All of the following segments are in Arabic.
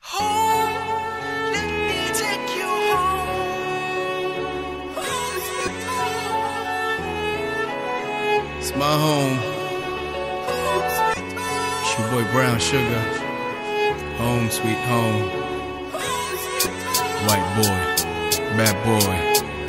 Home, let me take you home. It's my home. It's your boy Brown Sugar. Home sweet home. White boy, bad boy.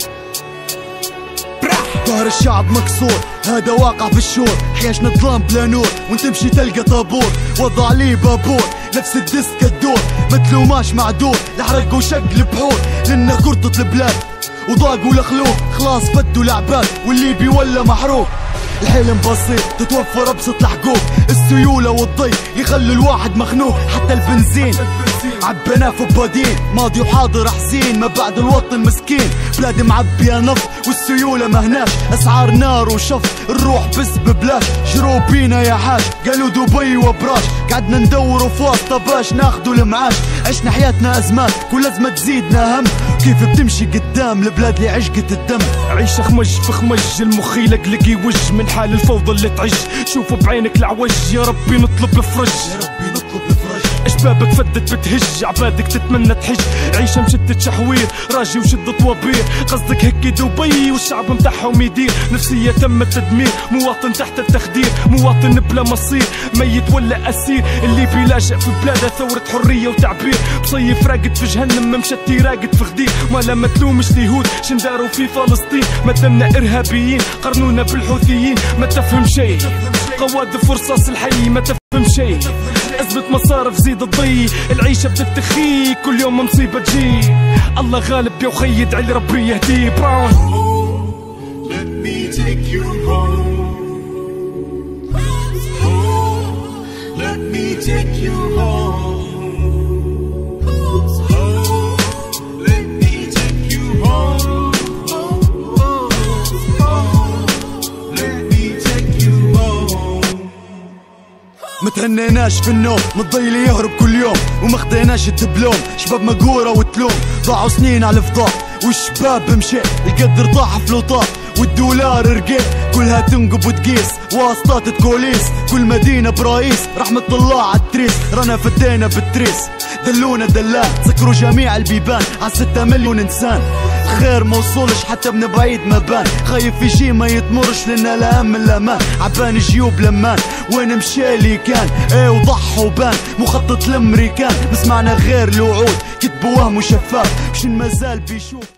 ظهر الشعب مكسور، هذا واقع في الشور. حياشنا ظلام بلا نور، وانت تمشي تلقى طابور. وضع لي بابور، نفس الديسك الدور. متلوماش معدور، لحرق وشق البحور. لنا كرطة البلاد وضاقوا الخلوق. خلاص فدوا العباد والليبي ولا محروق. الحلم بسيط تتوفر ابسط الحقوق. السيولة والضي يخلوا الواحد مخنوق. حتى البنزين عبناه في بادين. ماضي وحاضر حزين، ما بعد الوطن مسكين. بلاد معبية نفط والسيولة مهناش. اسعار نار وشف، الروح بس ببلاش. جرو بينا يا حاج، قالوا دبي وبراش. قعدنا ندوروا في واسطة باش ناخدوا المعاش. عشنا حياتنا ازمات، كل ازمة تزيدنا هم. كيف بتمشي قدام البلاد اللي عشقة الدم. عيشة خمج في خمج، المخ يلقلق يوج من حال الفوضى اللي تعج. شوفوا بعينك العوج، يا ربي نطلب الفرج. اشبابك فدت بتهج، عبادك تتمنى تحج. عيشة مشدة شحوير، راجي وشدة طوابير. قصدك هيك دبي والشعب متاعهم يدير. نفسية تم التدمير، مواطن تحت التخدير. مواطن بلا مصير، ميت ولا اسير. اللي بيلاجئ في بلاده ثورة حرية وتعبير. بصيف راقد في جهنم، مشتي راقد في غدير. ولا ما تلومش اليهود شنداروا في فلسطين. ما دمنا ارهابيين، قرنونا بالحوثيين. ما تفهم شيء، قواذف ورصاص الحي. ما تفهم شيء، أزمة مصارف زيد الضي. العيشة بتتخي، كل يوم مصيبة تجي. الله غالب يا وخي، ادعي لربي يهديه. براون Let me take you home. Let me take you home. Let me take you home. Let me take you home. متهنيناش في النوم، متضيل يهرب كل يوم. وما خديناش الدبلوم، شباب مقورة وتلوم. ضاعوا سنين على الفضاء والشباب مشي. القدر طاح في لوطاف والدولار رقيت. كلها تنقب وتقيس، واسطات تكوليس. كل مدينة برئيس، رحمة الله عالتريس. رانا فدينا بالتريس، دلونا دلال. سكروا جميع البيبان ع 6 مليون انسان. خير موصولش حتى من بعيد ما بان. خايف يجي ما يتمرش لنا لا امن لا امان. عبان جيوب لمان، وين مشى اللي كان. ايه وضحوا بان، مخطط الامريكان. ما سمعنا غير الوعود، كتبوا وهم وشفاف. شن مازال بيشوف.